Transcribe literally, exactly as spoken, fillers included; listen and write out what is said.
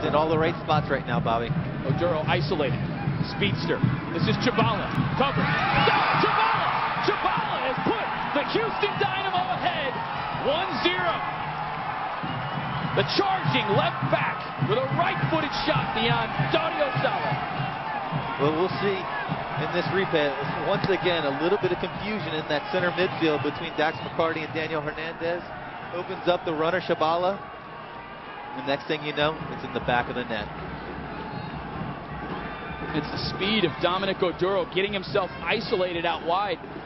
in all the right spots right now, Bobby. Oduro isolated. Speedster. This is Chabala. Covered. Oh, Chabala! Chabala has put the Houston Dynamo ahead one zero. The charging left back with a right-footed shot beyond Dario Sala. Well, we'll see in this replay. Once again, a little bit of confusion in that center midfield between Dax McCarty and Daniel Hernandez. Opens up the runner, Chabala. The next thing you know, it's in the back of the net. It's the speed of Dominic Oduro getting himself isolated out wide.